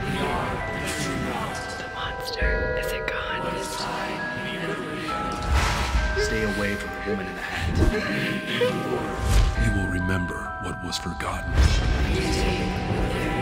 The monster, is it gone? Stay away from the woman in the hat. You will remember what was forgotten. Take